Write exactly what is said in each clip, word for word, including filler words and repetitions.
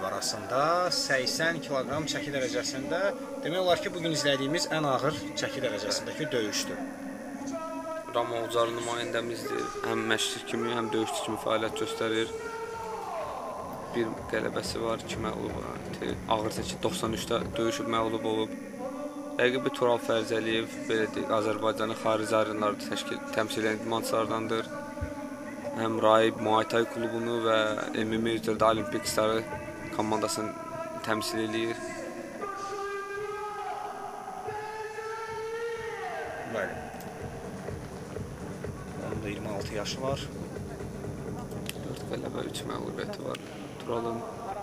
arasında səksən kiloqram çəki dərəcəsində demək olar ki, bugün izlədiyimiz ən ağır çəki dərəcəsindəki döyüşdür. Ramo Ucar nümayəndəmizdir. Həm məşqçi kimi, həm döyüşçü kimi fəaliyyət göstərir. Bir qələbəsi var, iki məğlub. Ağır çəki doxsan üçdə döyüşüb məğlub olub. Rəqibi Tural Fərzəliyev, belə deyək, Azərbaycanın xarici arenlarda təşkil təmsil edən idmançılardandır. Həm Raib Muay Thai klubunu və M M A üzrə Olimpik Starı komandasını təmsil edir. Bəli. Onun da iyirmi altı yaşı var. dörd qələbə, üç məğlubiyyəti var Turalın.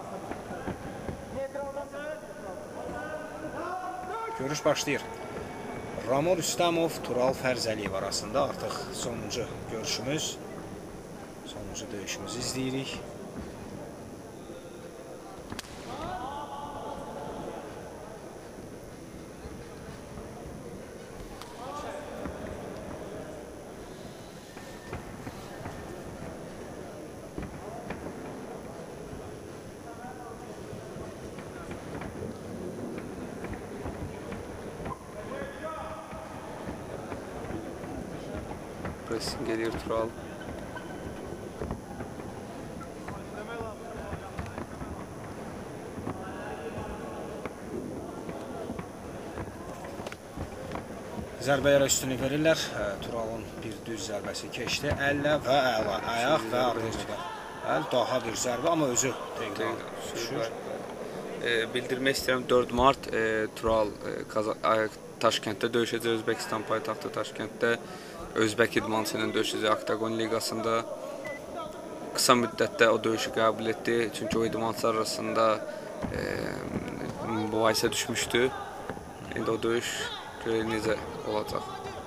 Görüş başlayır. Ramo Rüstəmov, Tural Fərzəliyev arasında artıq sonuncu görüşümüz. Sonuncu döyüşümüzü izləyirik. Pressing gelir Tural. Zərbələrə üstünlük verirlər. Turalın bir düz zərbəsi keçdi. Əllə və əla. Ayaq və ardınca. Əl daha bir zərbə, amma özü təqdir düşür. E, bildirmək istəyirəm, dörd mart e, Tural e, Taşkentdə döyüşəcək, Özbəkistan paytaxtı Taşkentdə. Özbək idmançı ilə döyüşəcək Oktagon liqasında. Qısa müddətdə o döyüşü qəbul etdi. Çünki o idmançılar arasında e, mübahisə düşmüşdü. İndi o döyüş görək necə olacaq.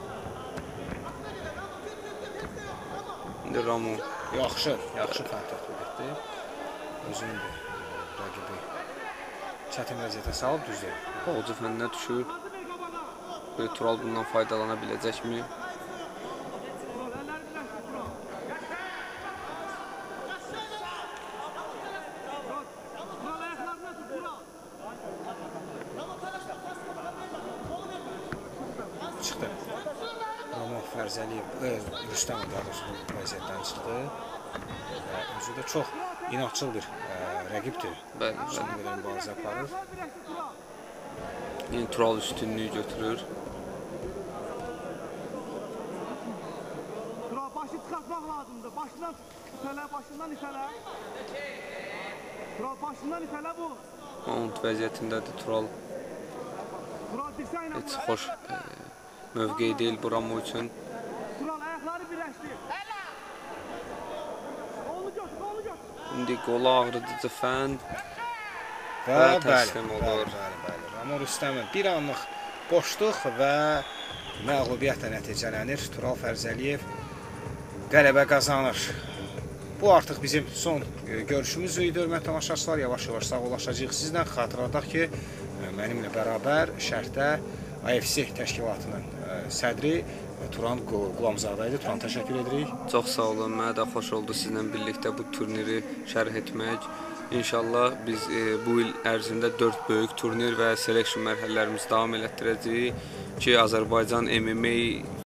İndi Ramo Yaxşı, yaxşı fənd tətbiq etdi. Özünün də rəqibi çətin vəziyyətə salıb düzdür. Boğucu fəndinə düşür. Tural bundan faydalana biləcəkmi? Çıxdı. Ramo Fərzəliyev, Rüstəmov qardaşı vəziyyətdən çıxdı. Və özü də çox inatçıl bir rəqibdir. Bəli, Son qədər mübarizə aparır. Yəni Tural üstünlüyü götürür. Tural başı çıxartmaq lazımdır. Başından itələ, başından itələ. Tural başından itələ bu. Mount vəziyyətindədir Tural. Tural dirsəklə vur. Heç xoş e, mövqeyi deyil bu Ramo üçün. Tural ayaqları birləşdir. Onu götür, onu götür. İndi qolu ağrıdıcı fənd Və və bəli, təslim bəli, olur. bəli, bəli. Ramo Rüstəmov bir anlıq boşluq və məğlubiyyətlə nəticələnir. Tural Fərzəliyev qələbə qazanır. Bu artıq bizim son görüşümüz idi. Hörmətli tamaşaçılar, yavaş-yavaş sağollaşacağıq sizlə. Xatırladaq ki, mənimlə bərabər şərhdə A F C təşkilatının sədri Turan Qulamzadə idi. Turan, təşəkkür edirik. Çox sağ olun. Mənə də xoş oldu sizinlə birlikdə bu turniri şərh etmək. İnşallah biz e, bu il ərzində dörd böyük turnir və selection mərhələlərimizi davam elətdirəcəyik ki, Azərbaycan M M A